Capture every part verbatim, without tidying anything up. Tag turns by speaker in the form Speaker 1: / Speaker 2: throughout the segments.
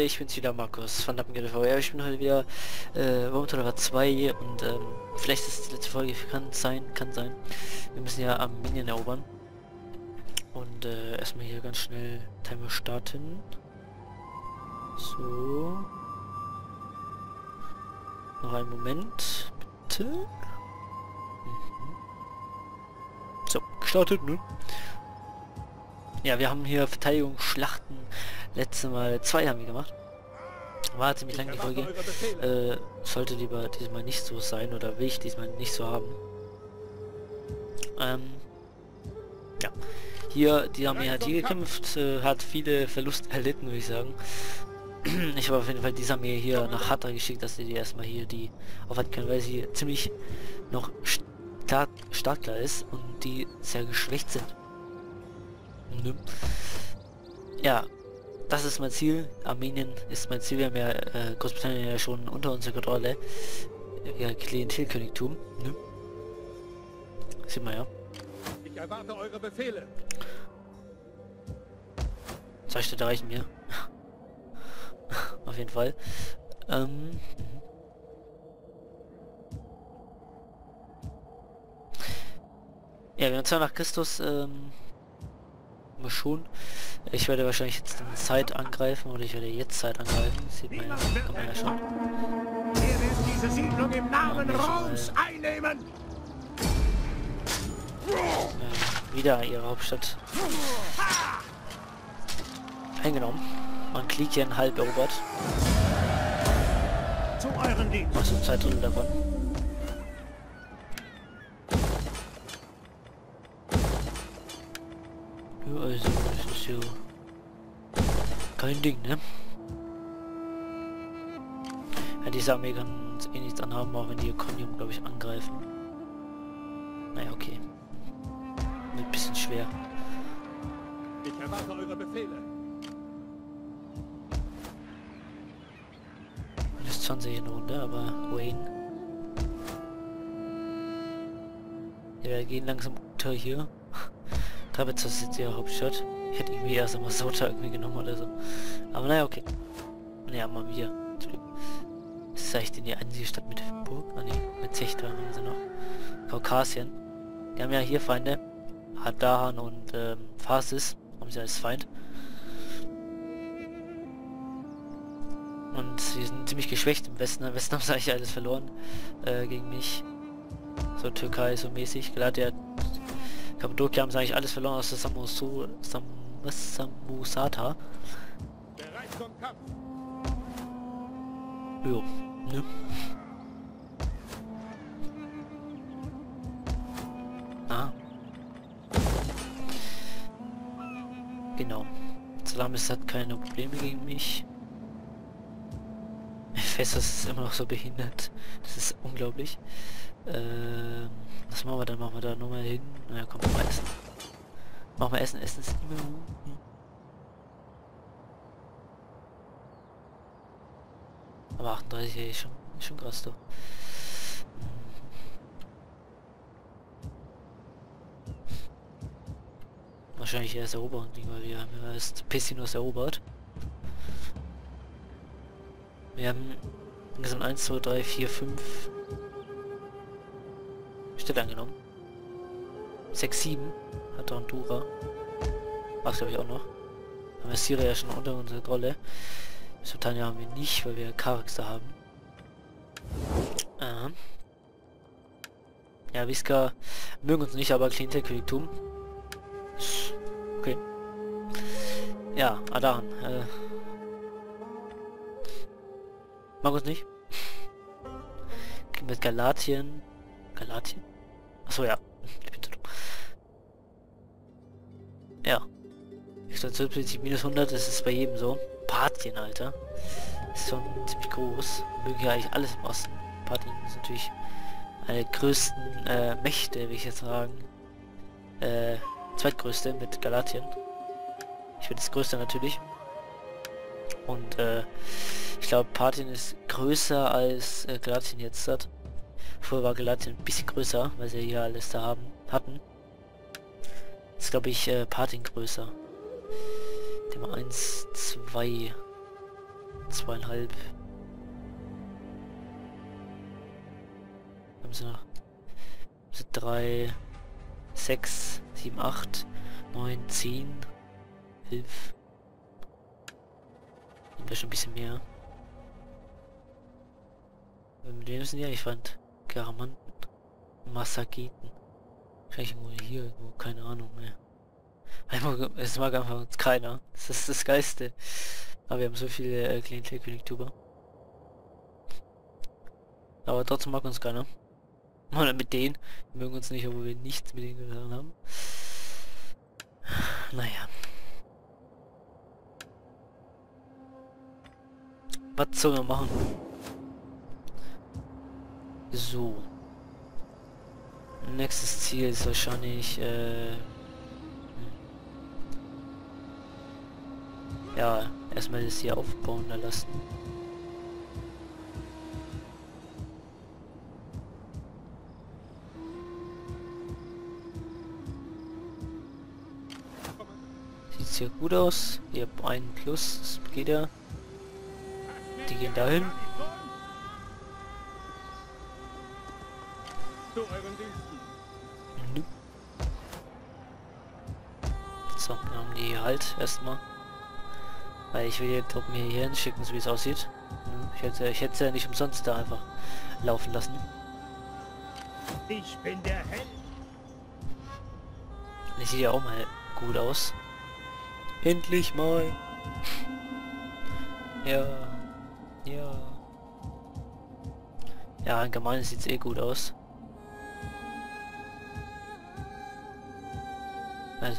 Speaker 1: ich bin's wieder, Markus von Lappengeld T V. Ja, ich bin heute wieder äh, World War zwei und ähm, vielleicht ist es die letzte Folge, kann sein, kann sein. Wir müssen ja Armenien erobern. Und äh, erstmal hier ganz schnell Timer starten. So. Noch einen Moment, bitte. Mhm. So, gestartet, ne? Ja, wir haben hier Verteidigung, Schlachten. Letztes Mal zwei haben wir gemacht. War ziemlich lang die Folge. Äh, sollte lieber diesmal nicht so sein oder will ich diesmal nicht so haben. Ähm, ja. Hier, die Armee hat hier gekämpft, äh, hat viele Verluste erlitten, würde ich sagen. Ich habe auf jeden Fall diese Armee hier nach Hatra geschickt, dass sie die erstmal hier die aufhalten können, weil sie ziemlich noch stark, starkler ist und die sehr geschwächt sind. Ne? Ja, das ist mein Ziel. Armenien ist mein Ziel. Wir haben ja äh, Großbritannien ja schon unter unserer Kontrolle. Ja, Klientelkönigtum. Ne? Sieht man ja.
Speaker 2: Ich erwarte eure Befehle.
Speaker 1: Zwei Städte reichen mir. Auf jeden Fall. Ähm, ja, wir haben zwar nach Christus ähm, schon. Ich werde wahrscheinlich jetzt den Zeit angreifen oder ich werde jetzt Zeit angreifen. Sieht man ja, kann man ja schon.
Speaker 2: Er wird diese Siedlung im Namen Roms einnehmen.
Speaker 1: Äh, wieder ihre Hauptstadt eingenommen. Man Klikien halb erobert.
Speaker 2: Zu euren Dienst.
Speaker 1: Also zwei Drittel davon. Ja, also das ist ja kein Ding, ne? Ja, diese Armee kann uns eh nichts anhaben, auch wenn die Iconium, glaube ich, angreifen. Naja, okay. Wird ein bisschen schwer.
Speaker 2: Ich erwarte eure Befehle.
Speaker 1: Das ist zwanzig in der Runde, aber Wayne. Ja, wir gehen langsam unter hier. Trapezos ist jetzt ihre Hauptstadt. Ich hätte irgendwie erst einmal Sota irgendwie genommen oder so. Aber naja, okay. Naja, mal wieder. Das ist eigentlich die einzige Stadt mit Burg. Ah ne, mit Zechter haben sie noch. Kaukasien. Die haben ja hier Feinde. Hadahan und ähm, Phasis haben sie als Feind. Und sie sind ziemlich geschwächt im Westen. Im Westen haben sie eigentlich alles verloren äh, gegen mich. So Türkei so mäßig. Galatia, Kappadokia haben sie eigentlich alles verloren aus der Samusu, Sam, Samusata.
Speaker 2: Bereit zum Kampf.
Speaker 1: Jo, ne? Ah. Genau. Salamis hat keine Probleme gegen mich. Festus ist immer noch so behindert. Das ist unglaublich. Ähm, was machen wir dann? Machen wir da nochmal hin? Naja, komm, mal essen. Machen wir Essen. Essen ist immer... Aber achtunddreißig, ey, schon, schon krass, doch. Wahrscheinlich erst erobern, weil wir haben ja erst Pessinus erobert. Wir haben insgesamt eins, zwei, drei, vier, fünf Städte angenommen. sechs, sieben hat Hondura. Was glaube ich auch noch. Haben wir Syria ja schon unter unserer Kontrolle. Sultania haben wir nicht, weil wir Charax da haben. Aha. Ja, Viska mögen uns nicht, aber Klientelkönigtum. Okay. Ja, Adan. Äh, mag uns nicht. Mit Galatien. Galatien? Achso, ja. Ich bin zu dumm. Ja. Ich stand plötzlich minus hundert, das ist bei jedem so. Parthien, Alter. Ist schon ziemlich groß. Mögen ja eigentlich alles im Osten. Parthien ist natürlich eine der größten äh, Mächte, will ich jetzt sagen. Äh, zweitgrößte mit Galatien. Ich bin das größte natürlich. Und äh, ich glaube Parthien ist größer als äh, Galatien jetzt hat. Vorher war Galatien ein bisschen größer, weil sie hier alles da haben hatten. Jetzt glaube ich äh, Parthien größer. Thema eins, zwei. zweieinhalb. Haben sie noch also drei, sechs, sieben, acht, neun, zehn, elf. Und da schon ein bisschen mehr. Mit wem sind die? Ich fand Garamanten, Massageten. Wahrscheinlich irgendwo hier, irgendwo, keine Ahnung mehr. Einfach, es mag einfach uns keiner. Das ist das Geiste. Aber wir haben so viele äh, Klientel-König-Tuber. Aber trotzdem mag uns keiner. Oder mit denen. Wir mögen uns nicht, obwohl wir nichts mit denen getan haben. Naja. Was sollen wir machen? So. Nächstes Ziel ist wahrscheinlich, äh... ja, erstmal das hier aufbauen lassen. Sieht sehr gut aus. Ihr habt einen Plus, das geht ja. Die gehen dahin. So, dann haben die halt erstmal. Weil ich will die Truppen hier hinschicken, so wie es aussieht. Ich hätte, ich hätte ja nicht umsonst da einfach laufen lassen.
Speaker 2: Ich bin der Held.
Speaker 1: Das sieht ja auch mal gut aus. Endlich mal. Ja. Ja. Ja, allgemein sieht es eh gut aus. Also.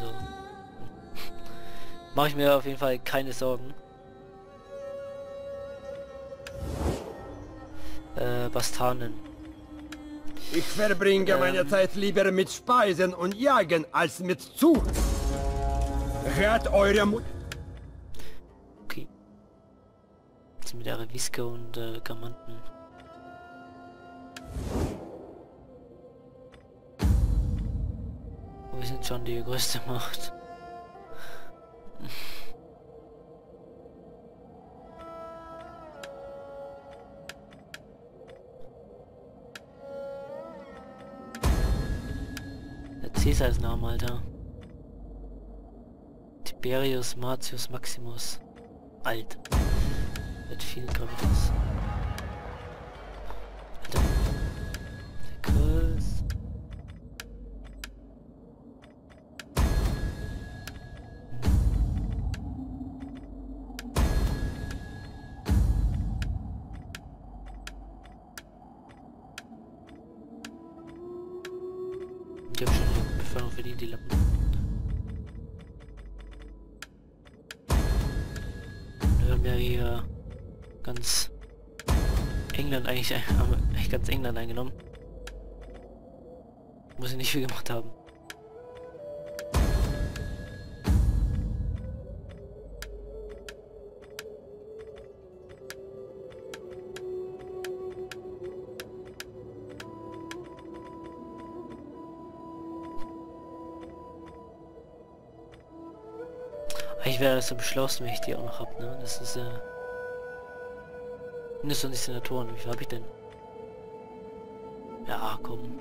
Speaker 1: Mache ich mir auf jeden Fall keine Sorgen. Äh, Bastanen.
Speaker 3: Ich verbringe
Speaker 1: ähm,
Speaker 3: meine Zeit lieber mit Speisen und Jagen als mit Zucht. Hört eure Mut.
Speaker 1: Okay. Jetzt mit der Wiske und äh, Gamanten. Wir sind schon die größte Macht. Der Caesar ist Name, Alter. Tiberius Martius Maximus. Alt. Wird viel Gravitas. Alter. Der Kurs. Ich hab schon die Beförderung verdient, die Lappen. Wir haben ja hier ganz England eigentlich, äh, eigentlich ganz England eingenommen. Muss ich nicht viel gemacht haben. Ich wäre das so beschlossen, wenn ich die auch noch hab, ne? Das ist äh... mindestens die Senatoren. Wie viel habe ich denn? Ja, komm.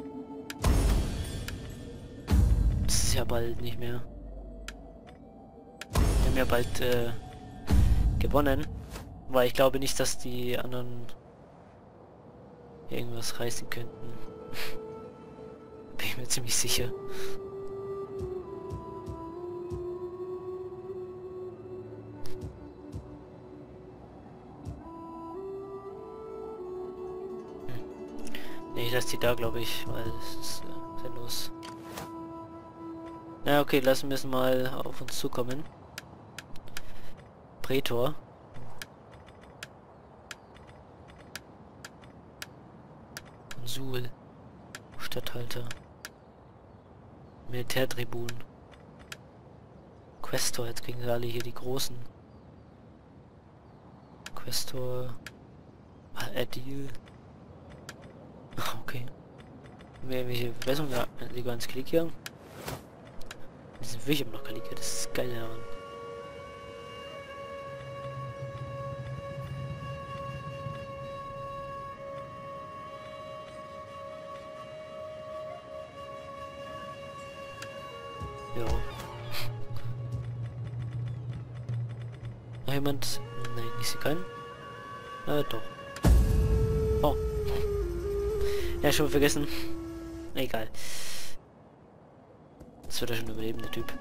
Speaker 1: Das ist ja bald nicht mehr. Wir haben ja bald äh, gewonnen. Weil ich glaube nicht, dass die anderen irgendwas reißen könnten. Bin ich mir ziemlich sicher. Nee, ich lasse die da, glaube ich, weil es ist äh, sehr los. Na okay, lassen wir es mal auf uns zukommen. Prätor. Konsul. Statthalter. Militärtribun. Questor, jetzt kriegen sie alle hier die großen. Questor. Ah, Ädil. Okay. Welche Verbesserungen? Ja, lieber ans Klick hier. Die sind wirklich immer noch Klick, das ist geil daran. Ja. Noch jemand? Nein, ich sehe keinen. Äh, doch. Oh. Ja, schon vergessen. Egal. Das wird ja schon überleben, der Typ.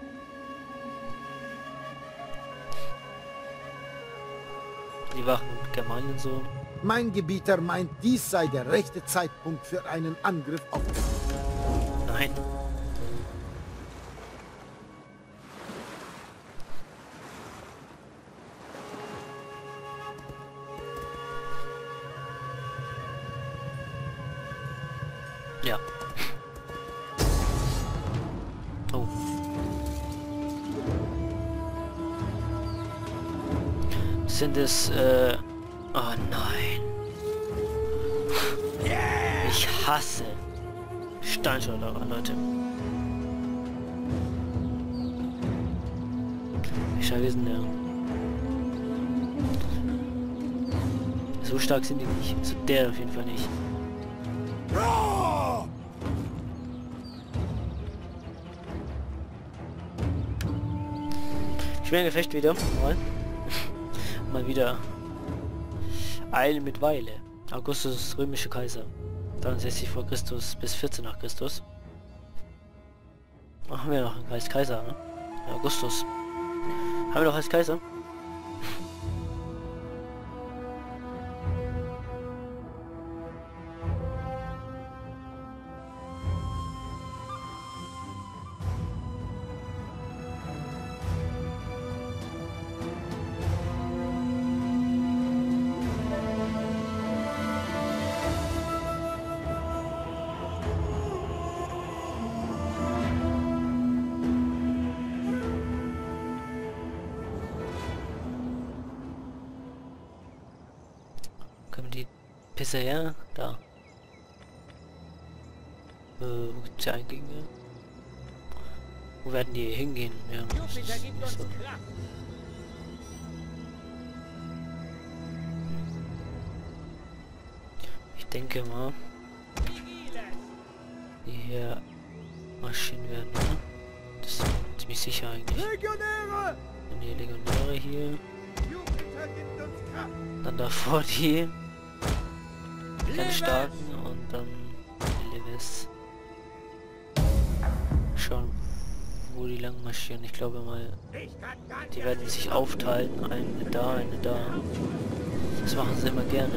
Speaker 1: Die Wachen und Germanien so.
Speaker 4: Mein Gebieter meint, dies sei der rechte Zeitpunkt für einen Angriff auf...
Speaker 1: Nein. Ja. Oh. Sind es, äh... oh nein. Ich hasse Steinschleuderer, Leute. Wie stark ist denn der? So stark sind die nicht. Also der auf jeden Fall nicht. Schwer Gefecht wieder. Mal. Mal wieder. Eile mit Weile. Augustus, römische Kaiser. dreiundsechzig vor Christus bis vierzehn nach Christus. Ach, haben wir noch als Kaiser, ne? Augustus. Haben wir noch als Kaiser? Kommen die Pisse her? Da. Äh, wo gibt's ja Eingänge? Wo werden die hingehen? Ja. So. Ich denke mal, die hier marschieren werden, ne? Das ist ziemlich sicher eigentlich.
Speaker 4: Legionäre!
Speaker 1: Und die Legionäre hier. Dann davor die ganz starken und dann die Levis. Schauen, wo die lang marschieren. Ich glaube mal, die werden sich aufteilen. Eine da, eine da. Das machen sie immer gerne.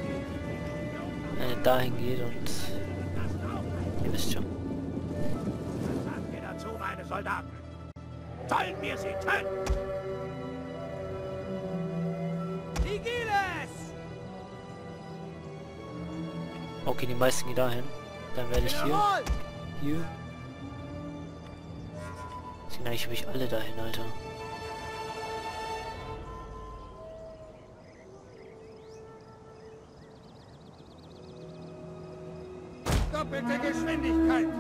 Speaker 1: Eine dahin geht und ihr wisst schon.
Speaker 2: Was sagt ihr dazu, meine Soldaten? Sollen wir sie töten?
Speaker 1: Okay, die meisten gehen dahin. Dann werde ich hier. Hier. Sind eigentlich wirklich alle dahin, Alter.
Speaker 2: Doppelte Geschwindigkeit!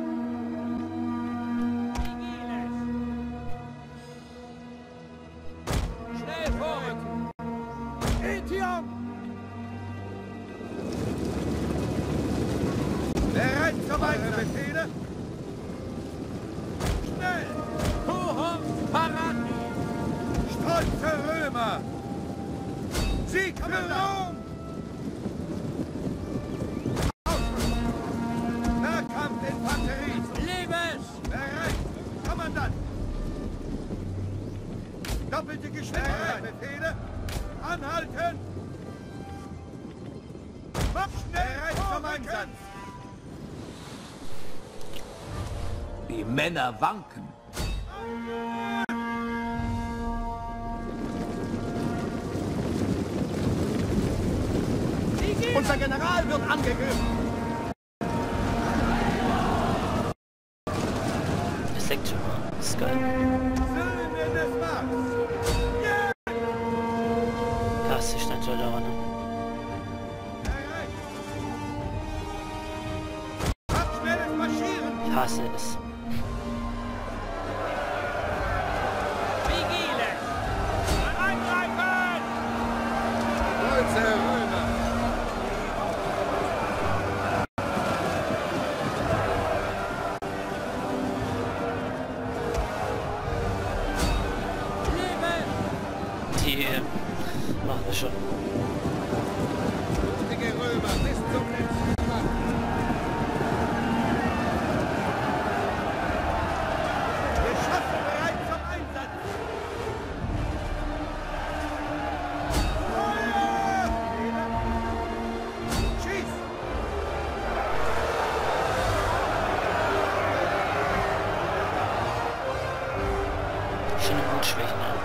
Speaker 2: Schnell vorrücken! Etium! Bereit zur Befehle! Schnell! Hochum, parat! Stolze Römer! Sieg für Rom! Nahkampfinfanterie! Lebens! Bereit! Kommandant! Doppelte Geschwindigkeit! Befehle! Anhalten! Mach schnell! Bereit zum Einsatz!
Speaker 5: Die Männer wanken.
Speaker 4: Unser General wird angegriffen!
Speaker 1: Das lenkt schon mal. Das ist geil.
Speaker 2: Söhne des Mars!
Speaker 1: Ja, ist die Steinschleuderer, ne?
Speaker 2: Bereit! Macht schnelles Marschieren!
Speaker 1: Ich hasse es.
Speaker 2: Vigile! Angreifen! Stolze Römer!
Speaker 1: Das schon.
Speaker 4: Mutige Römer, bis zum letzten Mann.
Speaker 2: Geschosse bereit zum Einsatz! Feuer! Schieß!
Speaker 1: Schöne Mutschwächen, ja.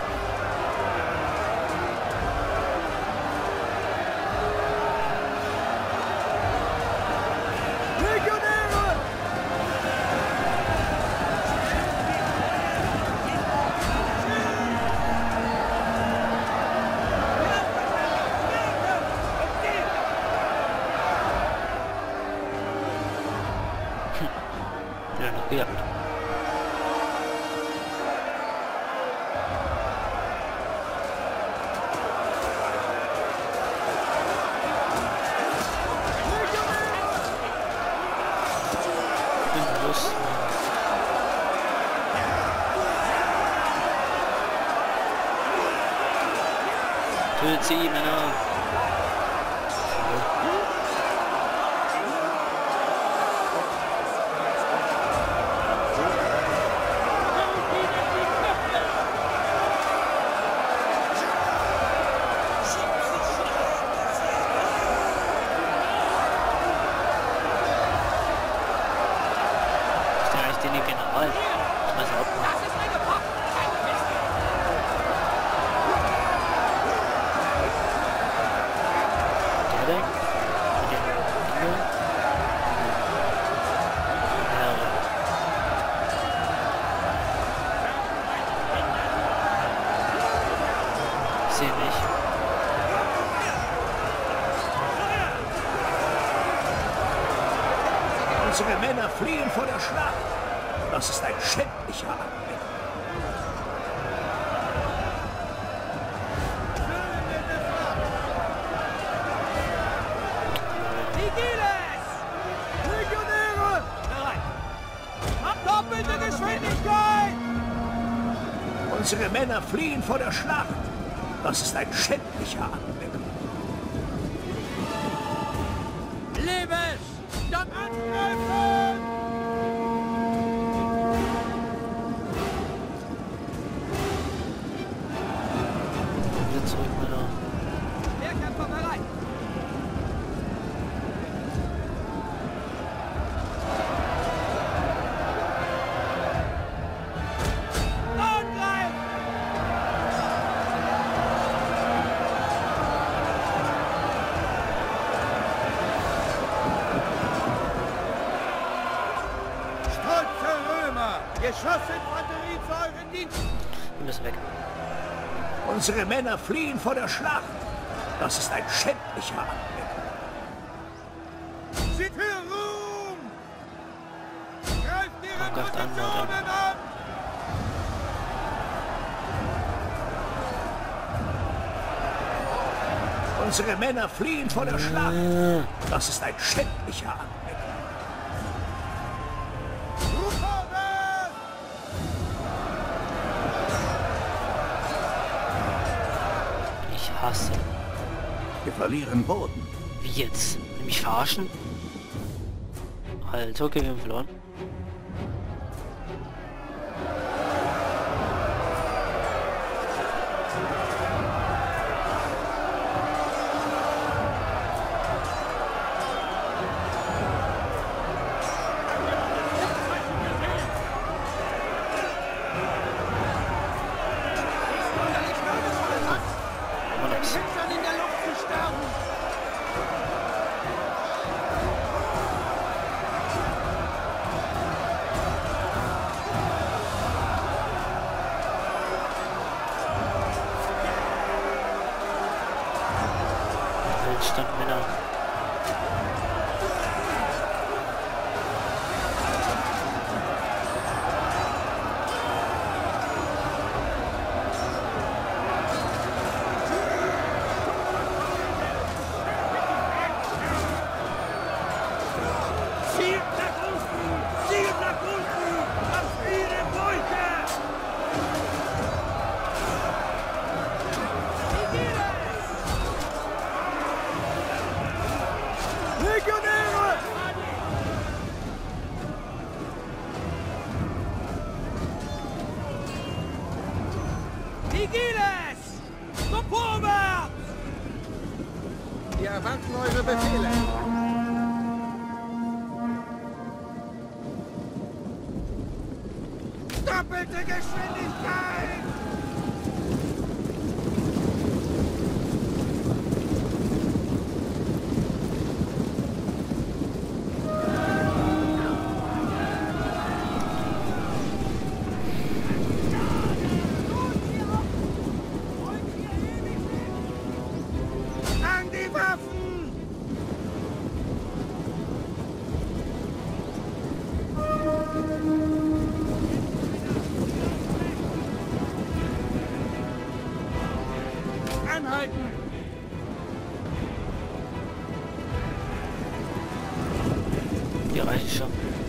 Speaker 1: Ja, noch gejagt. Hinten los. Tötet sie, Männer! Den General. Also ob
Speaker 2: Das ist eine Post!
Speaker 1: der denn? Mit dem Pickel? Ja. Ich sehe nicht.
Speaker 5: Unsere Männer fliehen vor der Schlacht. Das ist ein schändlicher Anblick.
Speaker 2: Vigiles! Legionäre! Bereit! Ab doppelte Geschwindigkeit!
Speaker 5: Unsere Männer fliehen vor der Schlacht. Das ist ein schändlicher Anblick.
Speaker 2: Lebes! Dann angreifen!
Speaker 1: Wieder zurück, Männer.
Speaker 2: Wehrkämpfer bereit! Angreifen! Stolze Römer! Geschossinfanterie zu euren Diensten!
Speaker 1: Wir müssen weg.
Speaker 5: Unsere Männer fliehen vor der Schlacht. Das ist ein schändlicher Anblick.
Speaker 2: Sie für Ruhm! Greift ihre
Speaker 1: Greift an,
Speaker 2: Positionen an!
Speaker 5: Unsere Männer fliehen vor der Schlacht. Das ist ein schändlicher Anblick.
Speaker 2: Vorwärts!
Speaker 1: Ich hasse.
Speaker 5: Wir verlieren Boden.
Speaker 1: Wie jetzt? Will mich verarschen? Alter, okay, wir haben verloren.
Speaker 2: Hintern in der Luft zu sterben!
Speaker 4: erwarten eure Befehle. Doppelte Geschwindigkeit! An die Waffen! Anhalten!
Speaker 1: Die reichen schon.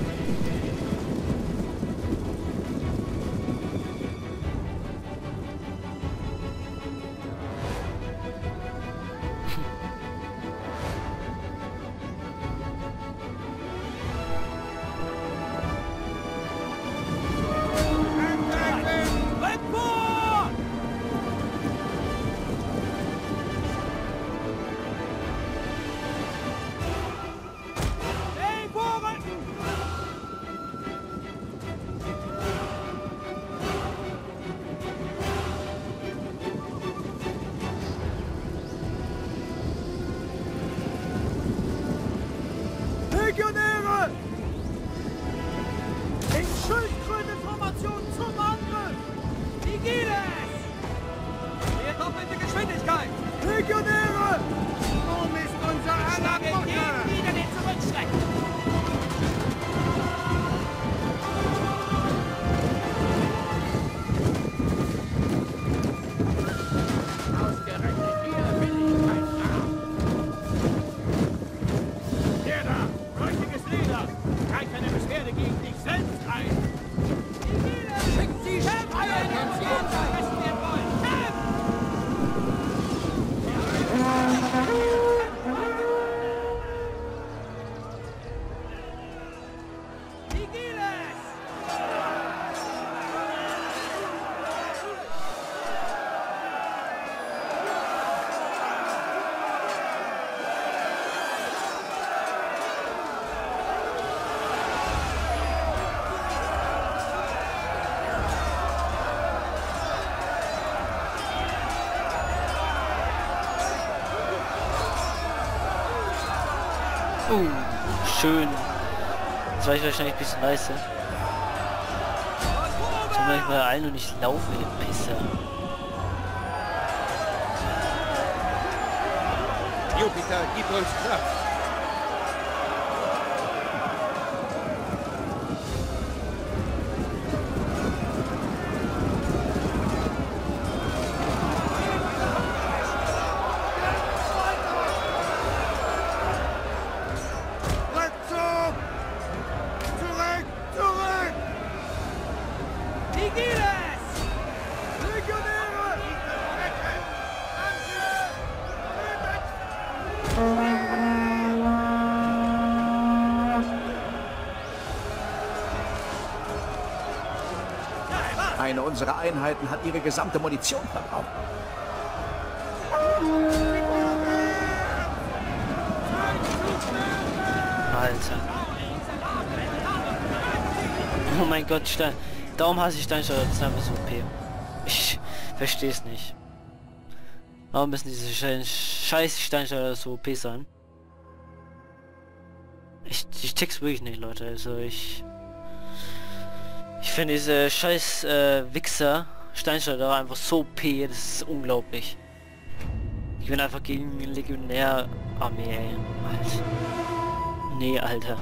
Speaker 4: Legionäre! In Schildkrötenformation zum Angriff! Wie geht es? Mehr doppelte Geschwindigkeit! Legionäre! Nun ist unser aller Mutter!
Speaker 2: Wieder den Zurückschrecken! Ausgerechnet ihr will ich kein Arm. Der da! Röchiges Leder! Greif eine Beschwerde gegen dich selbst ein! Schickt sie schnell ein, wenn sie uns fressen werden wollen! Wie geht es?
Speaker 1: Uh, schön. Das war ich wahrscheinlich ein bisschen nice. Zum Beispiel ein und ich laufe mit dem Pisser.
Speaker 3: Jupiter, gib uns Kraft.
Speaker 4: Rückzug! Zurück! Zurück!
Speaker 2: Wie geht es?
Speaker 4: Legionäre!
Speaker 5: Eine unserer Einheiten hat ihre gesamte Munition verbraucht.
Speaker 1: Alter. Oh mein Gott, Stein. Darum hasse ich Steinschleuder, das ist einfach so O P. Ich verstehe es nicht. Warum müssen diese Sche scheiß Steinschleuder so O P sein? Ich, ich check's wirklich nicht, Leute. Also ich... Ich finde diese scheiß äh, Wichser Steinschleuder einfach so O P, das ist unglaublich. Ich bin einfach gegen Legionär-Armee, ey. Alter. Nee, Alter.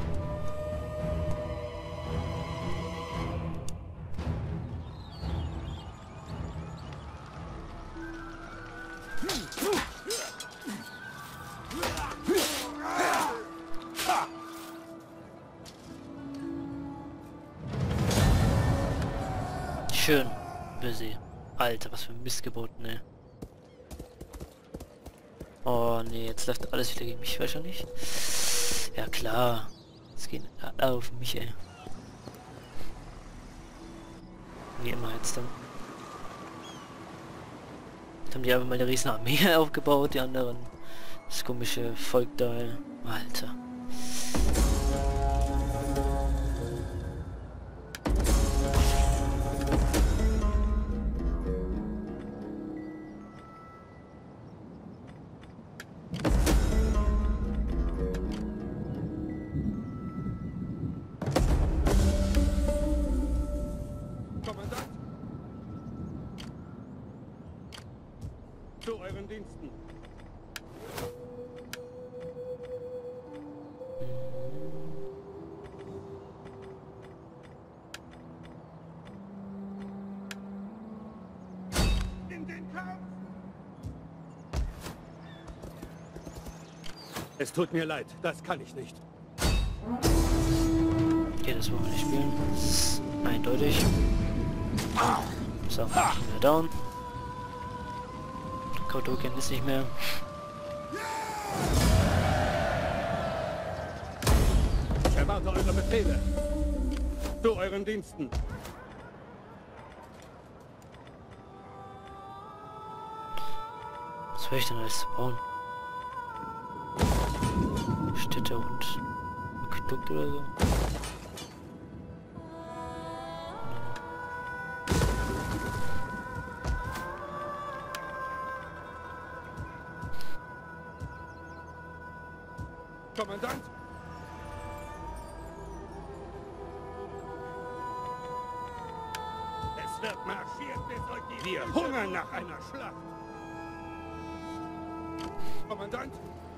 Speaker 1: Schön. Busy. Alter, was für ein Missgebot, ne. Oh nee, jetzt läuft alles wieder gegen mich wahrscheinlich. Ja klar. Es gehen alle auf mich, ey. Wie immer jetzt dann. Jetzt haben die aber mal eine riesen Armee aufgebaut, die anderen Das komische Volk da, Alter.
Speaker 3: Kommandant! Zu euren Diensten. In den Kampf! Es tut mir leid, das kann ich nicht.
Speaker 1: Okay, das wollen wir nicht spielen. Das ist eindeutig. So, wieder down. Kautoken ist nicht mehr.
Speaker 3: Ich erwarte eure Befehle. Zu euren Diensten.
Speaker 1: Was soll ich denn alles bauen? Städte und Aquädukt oder so?
Speaker 3: Kommandant! Es wird marschiert, bis euch die... Wir hungern nach einer Schlacht! Kommandant!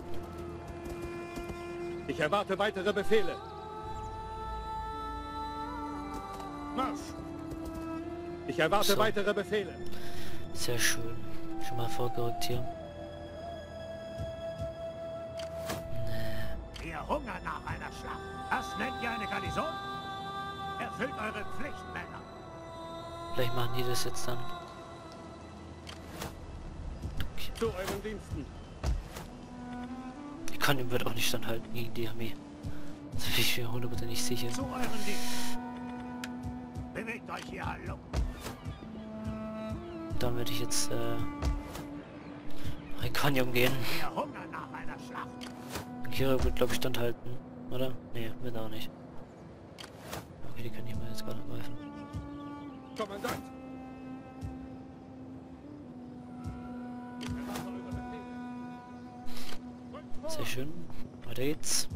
Speaker 3: Ich erwarte weitere Befehle. Marsch! Ich erwarte
Speaker 1: So.
Speaker 3: weitere Befehle.
Speaker 1: Sehr schön. Schon mal vorgerückt hier.
Speaker 5: Wir hungern nach einer Schlacht. Das nennt ihr eine Garnison? Erfüllt eure Pflicht, Männer.
Speaker 1: Vielleicht machen die das jetzt dann. Okay.
Speaker 3: Zu euren Diensten.
Speaker 1: Die Konnen wird auch nicht standhalten gegen die Armee. Das bin ich mir hundertprozentig sicher.
Speaker 5: Zu euren Diensten. Bewegt euch hier, hallo.
Speaker 1: Dann werde ich jetzt äh, Rekanium gehen.
Speaker 5: Wir hungern nach einer Schlacht.
Speaker 1: Kira wird glaube ich standhalten, oder? Nee, wird auch nicht. Okay, die können ich mal jetzt gerade angreifen.
Speaker 3: Kommandant!
Speaker 1: Sehr schön. Weiter geht's.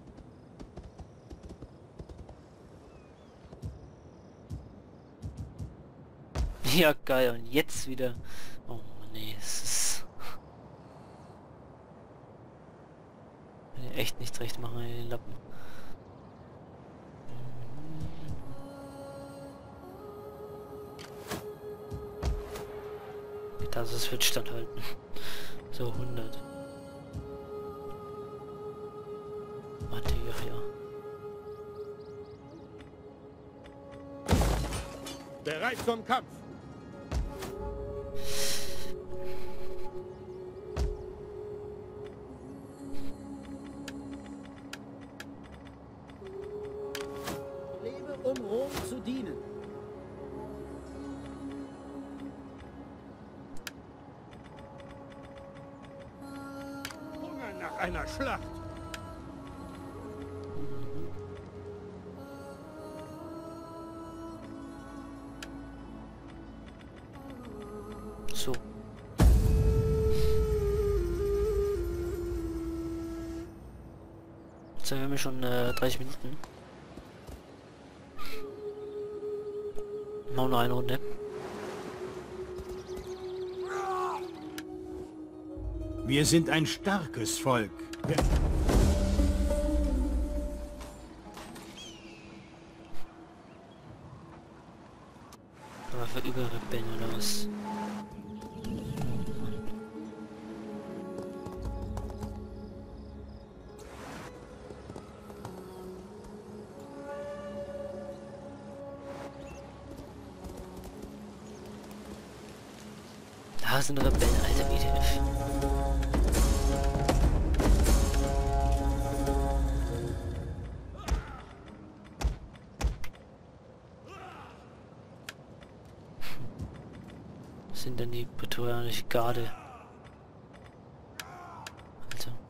Speaker 1: Ja, geil. Und jetzt wieder... Oh, nee, es ist... Will ich echt nichts recht machen in den Lappen. Das wird standhalten. So hundert. Warte, ja, ja.
Speaker 3: Bereit zum Kampf!
Speaker 4: Lebe, um Rom zu dienen.
Speaker 3: Hungern nach einer Schlacht!
Speaker 1: So. Jetzt haben wir schon äh, dreißig Minuten. Machen wir noch eine Runde.
Speaker 6: Wir sind ein starkes Volk. Ja.
Speaker 1: Aber für Überrebellen oder was? Da sind Rebellen, alter B T F. Was sind denn die prätorianische Garde? Alter.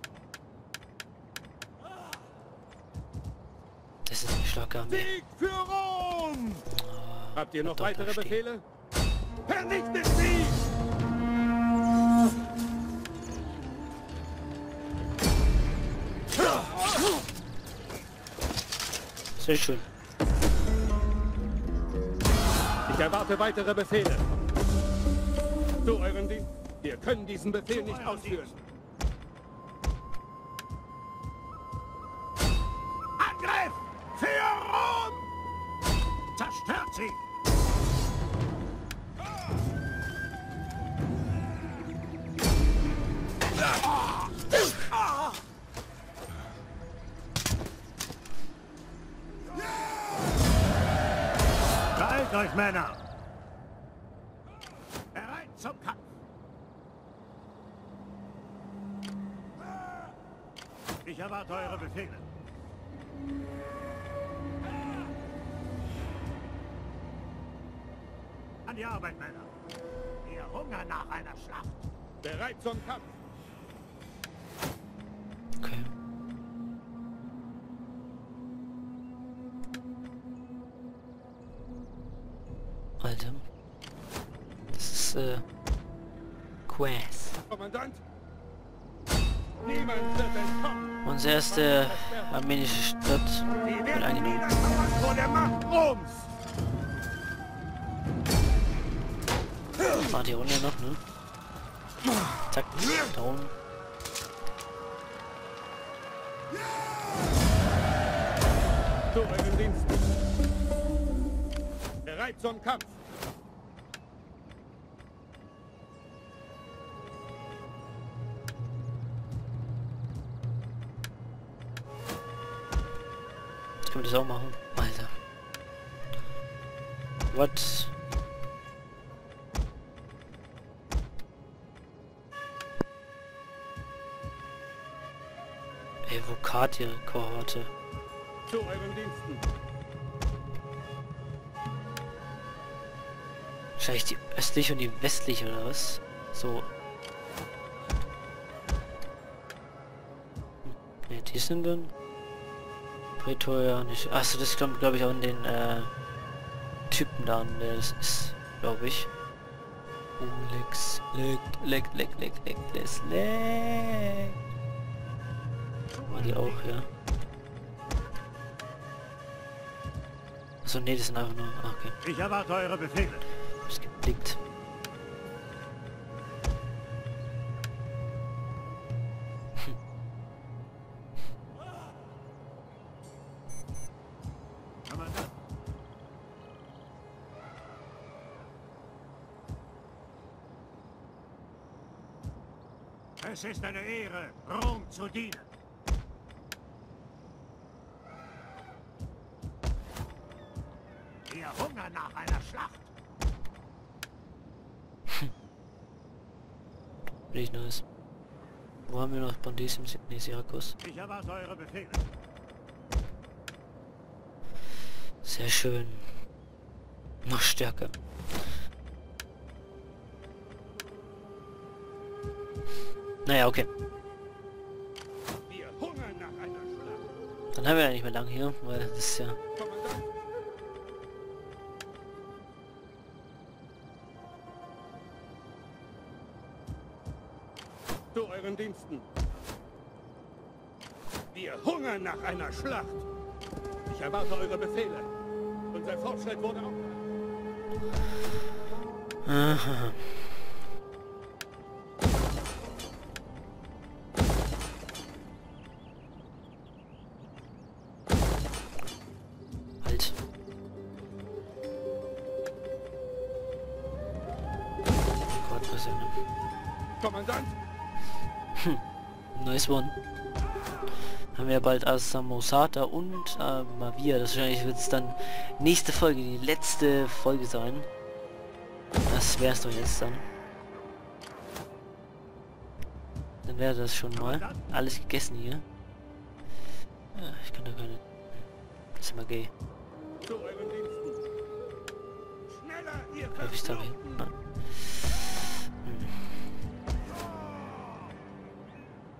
Speaker 2: Sieg für Rom! Habt ihr noch
Speaker 1: doch
Speaker 2: weitere
Speaker 1: da stehen.
Speaker 2: Befehle? Vernichtet sie!
Speaker 1: Sehr schön.
Speaker 2: Ich erwarte weitere Befehle. Zu euren Dienst. Wir können diesen Befehl nicht ausführen.
Speaker 5: Angriff! Für Rom! Zerstört sie! Beeilt euch, Männer! Bereit zum Kampf! Ich erwarte eure Befehle. An die Arbeit, Männer! Wir hungern nach einer Schlacht!
Speaker 2: Bereit zum Kampf!
Speaker 1: Okay. Alter. Das ist, äh... Quest.
Speaker 2: Kommandant! Niemand wird entkommen!
Speaker 1: Unsere erste armenische Stadt
Speaker 5: Wir
Speaker 1: wird
Speaker 5: werden
Speaker 1: eingenommen.
Speaker 5: niederkommen vor der Macht Roms!
Speaker 1: Ah, die Runde noch, ne? Zack, down.
Speaker 2: Zu euren Diensten! Bereit zum Kampf!
Speaker 1: Jetzt können wir das auch machen. Alter. What? Evokatien-Kohorte.
Speaker 2: Zu euren Diensten!
Speaker 1: Wahrscheinlich die östliche und die westliche oder was? So. Ne, die sind dann. Prätorianisch. Achso, das kommt glaube ich auch in den äh, Typen da an, der das ist, glaube ich. Oh, Lex, Leck, Leck, Leck, Leck, Leck, Leck, Leck. War die auch, ja. Achso, nee, das sind einfach nur. Ah, okay.
Speaker 5: Ich erwarte eure Befehle.
Speaker 1: Hab's geblickt.
Speaker 5: Kommandant. Es ist eine Ehre, Rom zu dienen. Wir hungern nach einer Schlacht.
Speaker 1: Richtig nice. Wo haben wir noch Brandisium? Nee, Syrakus.
Speaker 5: Ich erwarte eure Befehle.
Speaker 1: Sehr schön. Noch stärker. Naja, okay.
Speaker 2: Wir hungern nach einer Schlacht!
Speaker 1: Dann haben wir ja nicht mehr lang hier, weil das ist ja...
Speaker 2: Kommandant! Zu euren Diensten! Wir hungern nach einer Schlacht! Ich erwarte eure Befehle. Unser Fortschritt wurde auch...
Speaker 1: Aha. Halt. Oh Gott, was ja ne?
Speaker 2: Kommandant!
Speaker 1: Nice one. Haben wir bald Asamosata und äh, Mavia. Das wahrscheinlich wird es dann nächste Folge, die letzte Folge sein. Das wär's doch jetzt dann. Dann wäre das schon mal alles gegessen hier. Ja, ich kann da keine... Das ist immer gay.
Speaker 2: Zu euren Diensten! Schneller, ihr
Speaker 1: Darf ich da hin? Nein.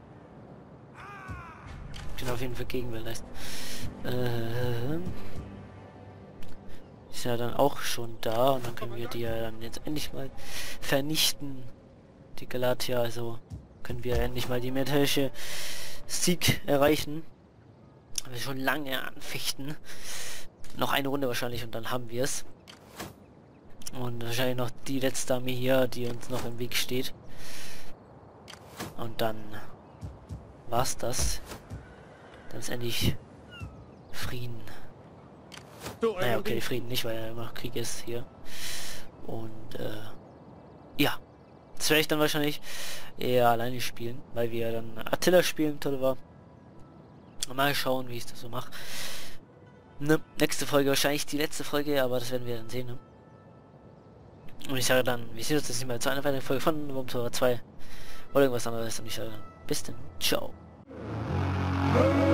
Speaker 1: Ich bin auf jeden Fall Gegenwehr leisten. Ähm... sind ja dann auch schon da und dann können wir die ja dann jetzt endlich mal vernichten, die Galatia, also können wir endlich mal die militärische Sieg erreichen. Wir schon lange anfechten. Noch eine Runde wahrscheinlich und dann haben wir es. Und wahrscheinlich noch die letzte Armee hier, die uns noch im Weg steht. Und dann war's das. Dann ist endlich Frieden. Naja, okay, Frieden nicht, weil ja immer noch Krieg ist hier. Und äh, ja, das werde ich dann wahrscheinlich eher alleine spielen, weil wir dann Attila spielen, toll war. Mal schauen, wie ich das so mache. Ne, nächste Folge, wahrscheinlich die letzte Folge, aber das werden wir dann sehen. Ne? Und ich sage dann, wir sehen uns jetzt nicht mehr zu einer weiteren Folge von Wormtower zwei oder irgendwas anderes. Und ich sage dann, bis dann, ciao.